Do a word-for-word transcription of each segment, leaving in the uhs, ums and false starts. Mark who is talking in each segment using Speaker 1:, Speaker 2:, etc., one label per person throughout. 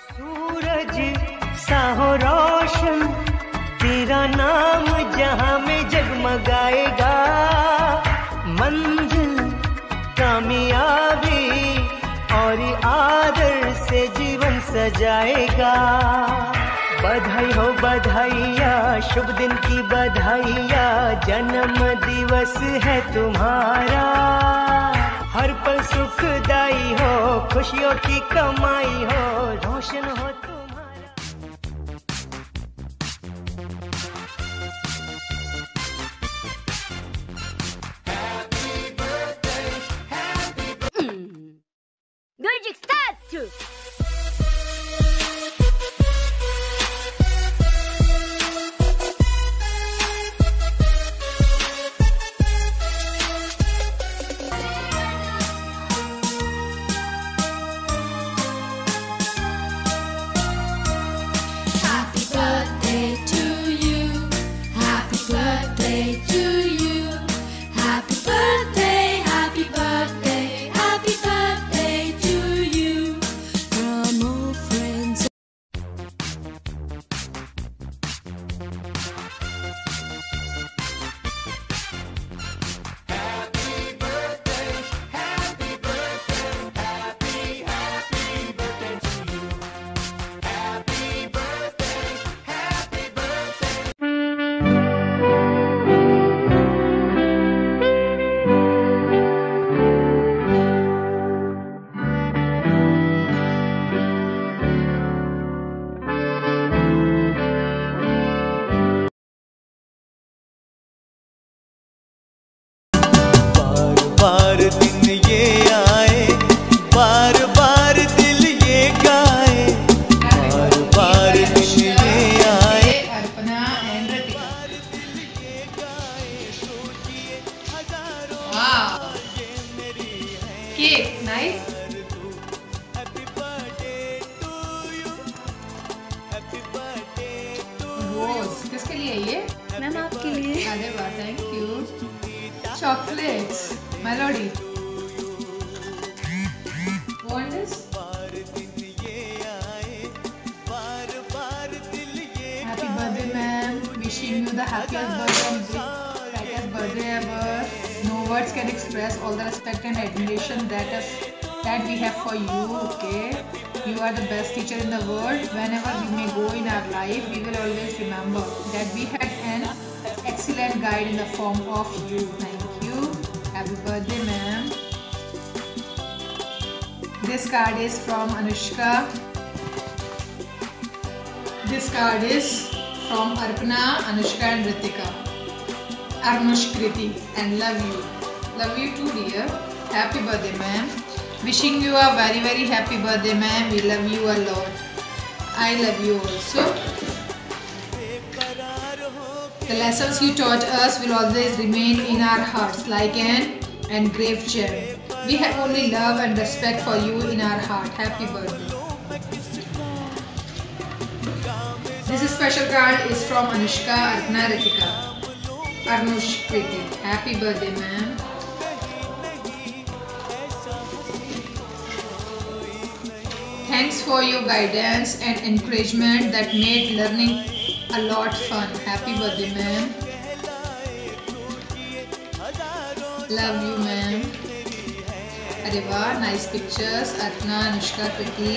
Speaker 1: सूरज साहो रोशन तेरा नाम जहां में जगमगाएगा, मंजिल कामयाबी और आदर से जीवन सजाएगा। बधाई हो बधाइया, शुभ दिन की बधाइया, जन्म दिवस है तुम्हारा। हर पल सुखदाई हो, खुशियों की कमाई हो, रोशन हो तुम्हारा। Happy birthday, happy birthday. Music starts. बार दिन ये आए, बार बार दिल ये गाए, बार बार दिन ये आए,
Speaker 2: अर्पणा एंड रितिका। वाह, केक नाइस। रोज किसके लिए ये?
Speaker 3: मैम आपके लिए।
Speaker 2: अरे वाह, thank you. Chocolates Melody. What is? Happy birthday, ma'am. Wishing you the happiest birthday, brightest birthday ever. No words can express all the respect and admiration that is that we have for you. Okay, you are the best teacher in the world. Whenever we may go in our life, we will always remember that we had an excellent guide in the form of you. Thank you. Happy birthday, ma'am. This card is from Anushka. This card is from Arpana, Anushka and Ritika. Arnushkriti, and love you. Love you too, dear. Happy birthday, ma'am. Wishing you a very very happy birthday, ma'am. We love you a lot. I love you also. The lessons you taught us will always remain in our hearts like an engraved gem. We have only love and respect for you in our heart. Happy birthday. This special card is from Anushka, Arpana, Ritika. Arnushkriti. Happy birthday, ma'am. Thanks for your guidance and encouragement that made learning a lot fun. Happy birthday, ma'am. Love you, ma'am. Areva, nice pictures. Arpana, Anushka, Kriti.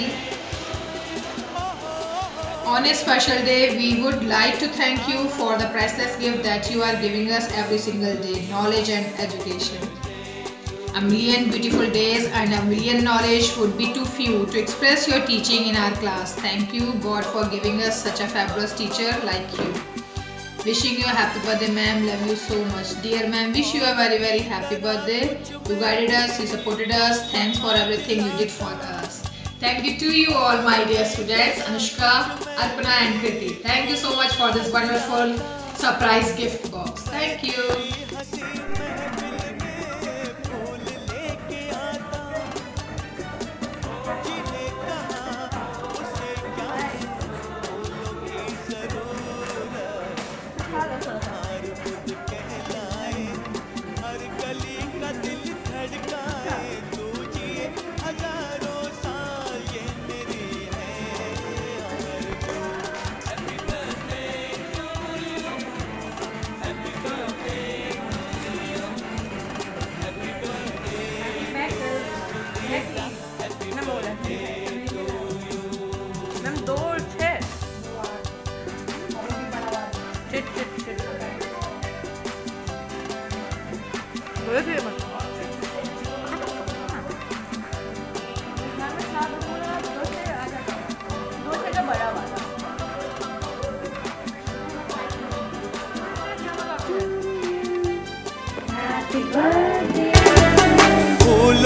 Speaker 2: On a special day, we would like to thank you for the priceless gift that you are giving us every single day, knowledge and education. A million beautiful days and a million knowledge would be too few to express your teaching in our class. Thank you, God, for giving us such a fabulous teacher like you. Wishing you a happy birthday, ma'am. Love you so much. Dear ma'am, wish you a very very happy birthday. You guided us, you supported us. Thanks for everything you did for us. Thank you to you all, my dear students, Anushka, Arpana and Kriti. Thank you so much for this wonderful surprise gift box. Thank you.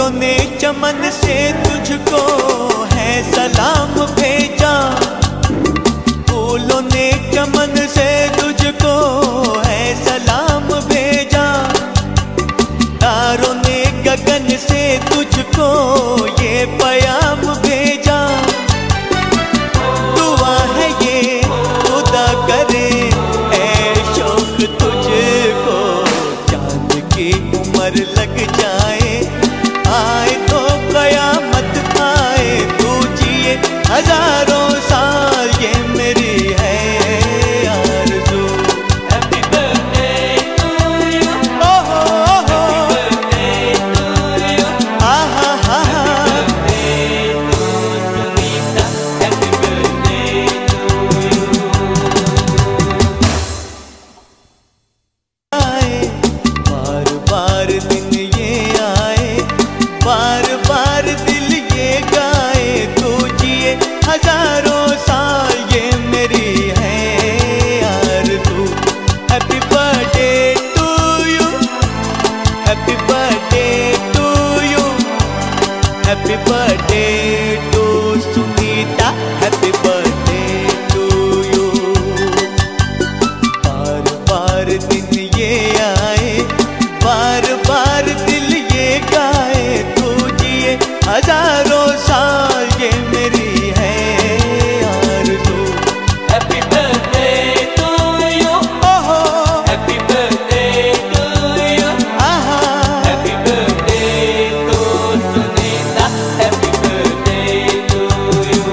Speaker 1: फूलों ने चमन से तुझको है सलाम भेजा, फूलों ने चमन से तुझको है सलाम भेजा, तारों ने गगन से तुझको ये प्याम भेजा। दुआ है ये खुदा करे ऐ शौक तुझको, चांद की उम्र लग जाए, आए तो कयामत आए, तू जिए हजारों साल, ये मेरी है आरज़ू।
Speaker 3: Happy birthday to you.
Speaker 1: ओहो ओहो
Speaker 3: Birthday to you.
Speaker 1: आहा हा हा
Speaker 3: Birthday to Sunita. Happy birthday to you.
Speaker 1: आए बार बार दिन ये आए, बार बार दिल ये गाए, तू जिए हजारों साल, ये मेरी है आरज़ू। Happy birthday to you, happy birthday to you, happy birthday to Sunita, happy birthday to you. बार बार दिन ये आए, बार बार दिल ये गाए, तू जिए हजारों साल, ये मेरी है आरज़ू।
Speaker 3: Happy birthday to you.
Speaker 1: ओहो
Speaker 3: Happy birthday to you.
Speaker 1: आहा
Speaker 3: Happy birthday to Sunita. Happy birthday to you.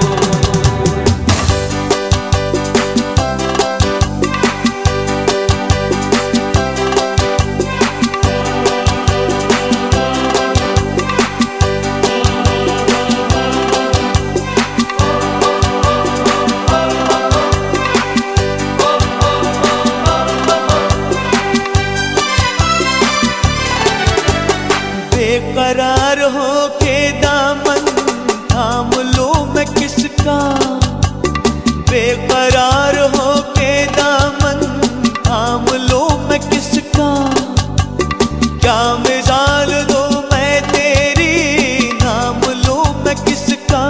Speaker 1: बेकरार हो के दामन थाम लूं मैं किसका, बेकरार हो के दामन थाम लूं मैं किसका, क्या मिसाल दूं मैं तेरी, नाम लूं मैं किसका।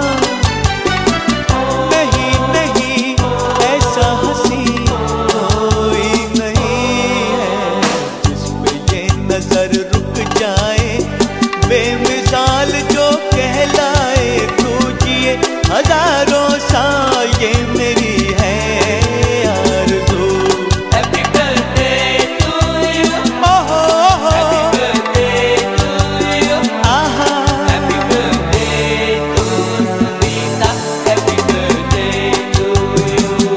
Speaker 1: नहीं नहीं ऐसा हंसी कोई नहीं है, जिस पे ये नजर रुक जाए, बेमिसाल जो कहलाए, तू जिए हजारों साल, ये मेरी है आरज़ू।
Speaker 3: Happy birthday to you.
Speaker 1: ओहो ओहो
Speaker 3: Happy birthday to you.
Speaker 1: आहा
Speaker 3: Happy birthday to Sunita. Happy birthday to you.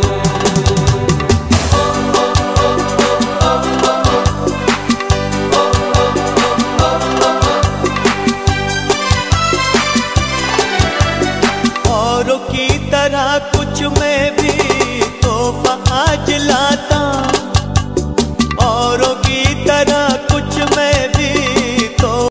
Speaker 1: औरों की तरह कुछ मैं भी तोहफा आज लाता